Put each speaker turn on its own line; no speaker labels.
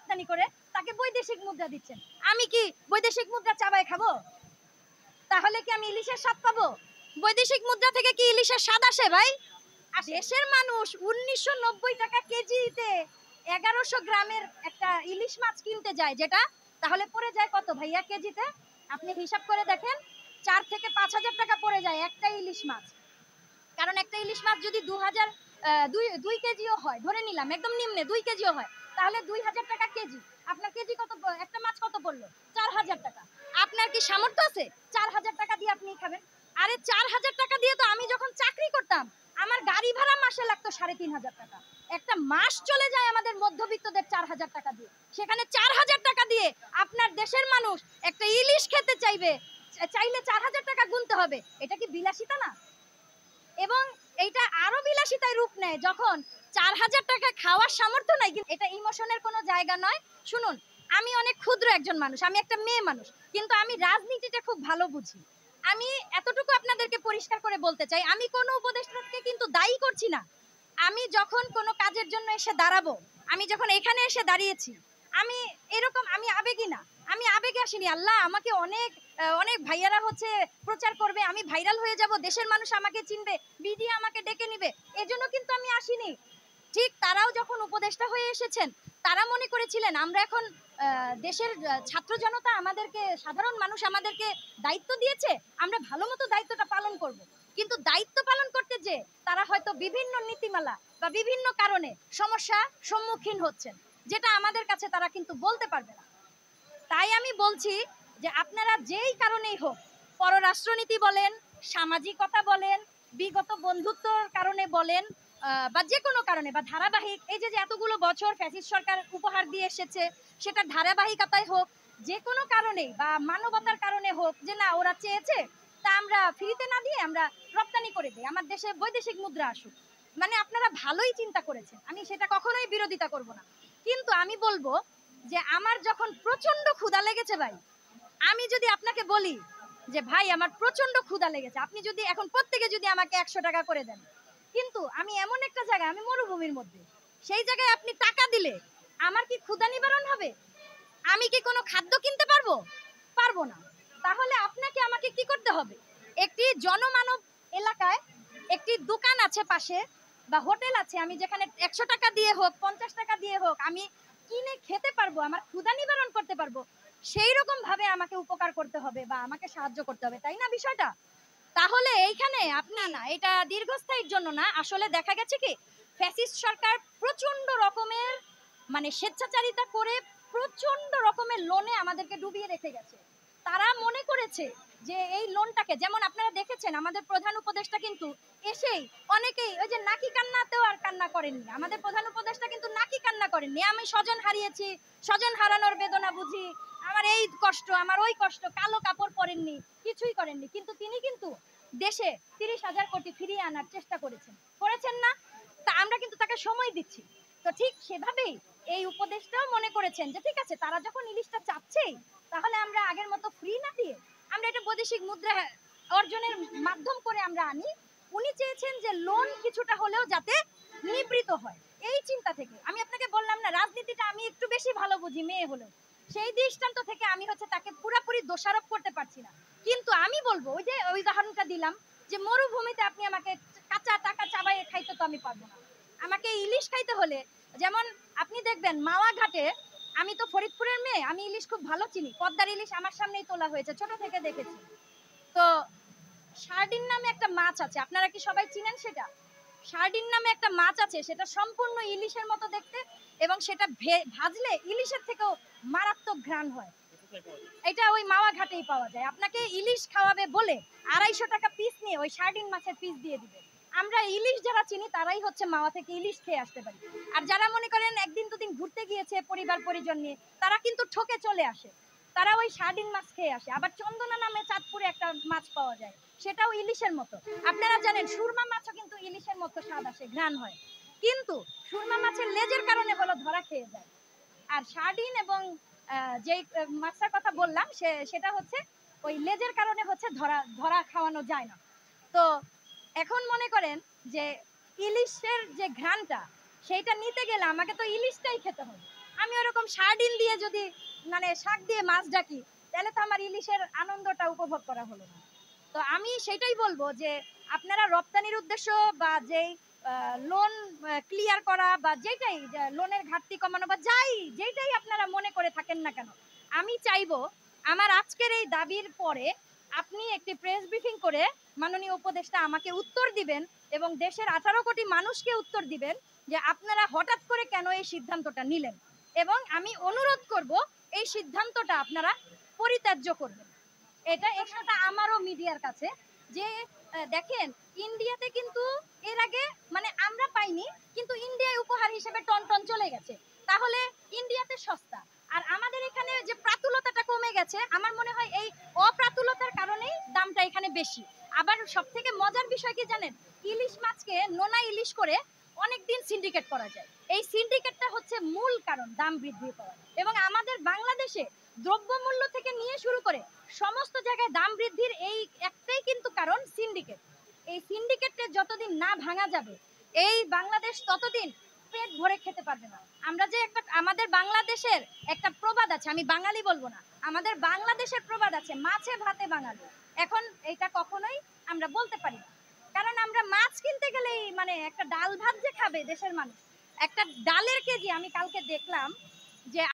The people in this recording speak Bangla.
রপ্তানি করে তাকে বৈদেশিক মুদ্রা দিচ্ছেন। আমি কি বৈদেশিক মুদ্রা চাবায় খাবো? তাহলে কি আমি ইলিশের স্বাদ পাবো? বৈদেশিক মুদ্রা থেকে কি ইলিশের স্বাদ আসে ভাই? দেশের মানুষ 1990 টাকা কেজিতে 1100 গ্রামের একটা ইলিশ মাছ কিনতে যায়, যেটা তাহলে পড়ে যায় কত ভাইয়া কেজিতে? আপনি হিসাব করে দেখেন, 4 থেকে 5000 টাকা পড়ে যায় একটা ইলিশ মাছ। কারণ একটা ইলিশ মাছ যদি 2 কেজিও হয়, ধরে নিলাম একদম নিম্নে 2 কেজিও হয়, তাহলে 2000 টাকা কেজি। আপনার কেজি কত, একটা মাছ কত পড়লো? 4000 টাকা। আপনার কি সামর্থ্য আছে 4000 টাকা দিয়ে আপনি খাবেন? আরে 4000 টাকা দিয়ে তো আমি যখন চাকরি করতাম আমার গাড়ি ভাড়া মাসে লাগতো 3500 টাকা। একটা মাস চলে যায় আমাদের মধ্যবিত্তদের 4000 টাকা দিয়ে। সেখানে 4000 টাকা দিয়ে আপনার দেশের মানুষ একটা ইলিশ খেতে চাইলে 4000 টাকা গুনতে হবে। এটা কি বিলাসিতা না? এবং এইটা আরো বিলাসিতায় রূপ নেয় যখন 4000 টাকা খাওয়ার সামর্থ্য নাই। এটা ইমোশনের কোনো জায়গা নয়। শুনুন, আমি অনেক ক্ষুদ্র একজন মানুষ, আমি একটা মেয়ে মানুষ, কিন্তু আমি রাজনীতিটা খুব ভালো বুঝি। আমি এতটুকু আপনাদেরকে পরিষ্কার করে বলতে চাই, আমি কোনো উপদেষ্টাকে কিন্তু দায়ী করছি না। আমি যখন কোনো কাজের জন্য এসে দাঁড়াবো, আমি যখন এখানে এসে দাঁড়িয়েছি, আমি এরকম আমি আবেগী না, আমি আবেগে আসিনি। আল্লাহ আমাকে অনেক অনেক ভাইয়ারা হচ্ছে প্রচার করবে, আমি ভাইরাল হয়ে যাব, দেশের মানুষ আমাকে চিনবে, মিডিয়া আমাকে ডেকে নিবে, এজন্য কিন্তু আমি আসিনি। ঠিক তারাও যখন উপদেষ্টা হয়ে এসেছেন, তারা মনে করেছিলেন আমরা এখন দেশের ছাত্র জনতা আমাদেরকে, সাধারণ মানুষ আমাদেরকে দায়িত্ব দিয়েছে, আমরা ভালো মতো দায়িত্বটা পালন করব। কিন্তু দায়িত্ব পালন করতে যে তারা হয়তো বিভিন্ন নীতিমালা বা বিভিন্ন কারণে সমস্যার সম্মুখীন হচ্ছেন, যেটা আমাদের কাছে তারা কিন্তু বলতে পারবে না। তাই আমি বলছি যে আপনারা যেই কারণেই হোক, পররাষ্ট্রনীতি বলেন, সামাজিকতা বলেন, বিগত বন্ধুত্বর কারণে বলেন, বা যে কোনো কারণে, বা ধারাবাহিক এই যে এতগুলো বছর ফ্যাসিস্ট সরকার উপহার দিয়ে এসেছে, সেটা ধারাবাহিকতায় হোক, যে কোনো কারণেই, বা মানবতার কারণে হোক, যে না ওরা চেয়েছে তা আমরা ফ্রিতে না দিয়ে আমরা রপ্তানি করে দিই, আমার দেশে বৈদেশিক মুদ্রা আসুক, মানে আপনারা ভালোই চিন্তা করেছেন, আমি সেটা কখনোই বিরোধিতা করব না। কিন্তু আমি বলবো যে আমার যখন প্রচন্ড ক্ষুধা লেগেছে ভাই, আমি যদি আপনাকে বলি যে ভাই আমার প্রচন্ড ক্ষুধা লেগেছে, আপনি যদি এখন প্রত্যেকে যদি আমাকে 100 টাকা করে দেন, কিন্তু আমি এমন একটা জায়গায়, আমি মরুভূমির মধ্যে, সেই জায়গায় আপনি টাকা দিলে আমার কি ক্ষুধা নিবারণ হবে? আমি কি কোনো খাদ্য কিনতে পারবো? পারবো না। তাহলে আপনাকে আমাকে কি করতে হবে? একটি জনমানব এলাকায় একটি দোকান আছে পাশে, বা হোটেল আছে, আমি যেখানে 100 টাকা দিয়ে হোক 50 টাকা দিয়ে হোক আমি কিনে খেতে পারবো, আমার ক্ষুধা নিবারণ করতে পারবো, সেই রকম ভাবে আমাকে উপকার করতে হবে বা আমাকে সাহায্য করতে হবে, তাই না বিষয়টা? তাহলে এইখানে আপনি না, এটা দীর্ঘস্থায়ীর জন্য না। আসলে দেখা গেছে কি, ফ্যাসিস্ট সরকার প্রচন্ড রকমের মানে স্বেচ্ছাচারিতা করে প্রচন্ড রকমের লোনে আমাদেরকে ডুবিয়ে রেখে গেছে। তারা মনে করেছে যে এই লোনটাকে, যেমন আপনারা দেখেছেন আমাদের প্রধান উপদেষ্টা কিন্তু এসেই অনেকেই ওই যে নাকি কান্নাতেও আর কান্না করেননি, আমাদের প্রধান উপদেষ্টা কিন্তু নাকি কান্না করেননি, আমি স্বজন হারিয়েছি, স্বজন হারানোর বেদনা বুঝি, আমার এই কষ্ট, আমার ওই কষ্ট, কালো কাপড় পরেননি, কিছুই করেননি। কিন্তু তিনি কিন্তু দেশে 30,000 কোটি ফিরিয়ে আনার চেষ্টা করেছেন না? তা আমরা কিন্তু তাকে সময় দিচ্ছি। তো ঠিক সেভাবেই এই উপদেশটাও মনে করেছেন যে ঠিক আছে, তারা যখন ইলিশটা চাচ্ছেই, তাহলে আমরা আগের মতো ফ্রি না দিয়ে আমরা এটা বৈদেশিক মুদ্রা অর্জনের মাধ্যম করে আমরা আনি। উনি চেয়েছেন যে লোন কিছুটা হলেও যাতে নিবৃত হয়, এই চিন্তা থেকে। আমি আপনাকে বললাম না, রাজনীতিটা আমি একটু বেশি ভালো বুঝি মেয়ে হলেও, সেই দৃষ্টান্ত থেকে আমি হচ্ছে তাকে পুরোপুরি দোষারোপ করতে পারছি না। কিন্তু আমি বলবো, ওই যে ওই উদাহরণটা দিলাম যে মরুভূমিতে আপনি আমাকে কাঁচা টাকা চাবাইয়ে খাইতে তো আমি পারবো না। আমাকে ইলিশ খাইতে হলে, যেমন আপনি দেখবেন মাওয়া ঘাটে, আমি তো ফরিদপুরের মেয়ে, আমি ইলিশ খুব ভালো চিনি, পদ্মার ইলিশ আমার সামনেই তোলা হয়েছে, ছোট থেকে দেখেছি। তো সার্ডিন নামে একটা মাছ আছে, আপনারা কি সবাই চিনেন সেটা? সার্ডিন নামে একটা মাছ আছে, সেটা সম্পূর্ণ ইলিশের মতো দেখতে, এবং সেটা ভাজলে ইলিশের থেকেও মারাত্মক ঘ্রাণ হয়। এটা ওই মাওয়া ঘাটেই পাওয়া যায়। আপনাকে ইলিশ খাওয়াবে বলে 250 টাকা পিস নিয়ে ওই সার্ডিন মাছের পিস দিয়ে দিবে। আমরা ইলিশ যারা চিনি তারাই হচ্ছে মাওয়া থেকে ইলিশ খেয়ে আসতে পারি। আর যারা মনে করেন একদিন দুদিন ঘুরতে গিয়েছে পরিবার পরিজন নিয়ে, তারা কিন্তু ঠকে চলে আসে, তারা ওই সার্ডিন মাছ খেয়ে আসে। আবার চন্দনা নামে চাঁদপুরে একটা মাছ পাওয়া যায়, সেটাও ইলিশের মতো। আপনারা জানেন সুরমা মাছও কিন্তু ইলিশের মতো স্বাদ আসে, ঘ্রাণ হয়, কিন্তু সুরমা মাছের লেজের কারণে হলো ধরা খেয়ে যায়। আর সার্ডিন এবং যেই মাছটার কথা বললাম সেটা হচ্ছে ওই লেজের কারণে হচ্ছে ধরা ধরা খাওয়ানো যায় না। তো এখন মনে করেন যে ইলিশের যে ঘ্রাণটা, সেইটা নিতে গেলে আমাকে তো ইলিশটাই খেতে হবে। আমি আমি ওরকম সার্ডিন দিয়ে যদি মানে শাক দিয়ে মাছ ডাকি, তাহলে তো আমার ইলিশের আনন্দটা উপভোগ করা হলো না। তো আমি সেটাই বলবো যে আপনারা রপ্তানির উদ্দেশ্য বা যেই লোন ক্লিয়ার করা বা যেটাই লোনের ঘাটতি কমানো বা যেটাই আপনারা মনে করে থাকেন না কেন, আমি চাইবো আমার আজকের এই দাবির পরে আপনি একটি প্রেস ব্রিফিং করে মাননীয় উপদেষ্টা আমাকে উত্তর দিবেন এবং দেশের 18 কোটি মানুষকে উত্তর দিবেন যে আপনারা হঠাৎ করে কেন এই সিদ্ধান্তটা নিলেন, এবং আমি অনুরোধ করব এই সিদ্ধান্তটা আপনারা পরিত্যাজ্য করবেন। এটা এখানটা আমারও মিডিয়ার কাছে যে দেখেন ইন্ডিয়াতে কিন্তু এর আগে মানে আমরা পাইনি, কিন্তু ইন্ডিয়ায় উপহার হিসেবে টন টন চলে গেছে। তাহলে ইন্ডিয়াতে সস্তা, আর আমাদের এখানে যে প্রাতুলতাটা কমে গেছে, আমার মনে হয় এই অপ্রাতুলতার কারণেই দামটা এখানে বেশি। আবার সব থেকে মজার বিষয় কি জানেন, ইলিশ মাছকে নোনা ইলিশ করে অনেকদিন সিন্ডিকেট করা যায়। এই সিন্ডিকেটটা হচ্ছে মূল কারণ দাম বৃদ্ধি করা। এবং আমাদের বাংলাদেশে দ্রব্যমূল্য থেকে নিয়ে শুরু করে সমস্ত জায়গায় দাম বৃদ্ধির এই একটাই কিন্তু কারণ সিন্ডিকেট। এই সিন্ডিকেটে যতদিন না ভাঙা যাবে এই বাংলাদেশ ততদিন পেট ভরে খেতে পারবে না। আমরা যে একটা আমাদের বাংলাদেশের একটা প্রবাদ আছে, আমি বাঙালি বলবো না, আমাদের বাংলাদেশের প্রবাদ আছে মাছে ভাতে বাঙালি। এখন এটা কখনোই আমরা বলতে পারি না, কারণ আমরা মাছ কিনতে গেলেই মানে একটা ডাল ভাত যে খাবে দেশের মানুষ, একটা ডালের কেজি আমি কালকে দেখলাম যে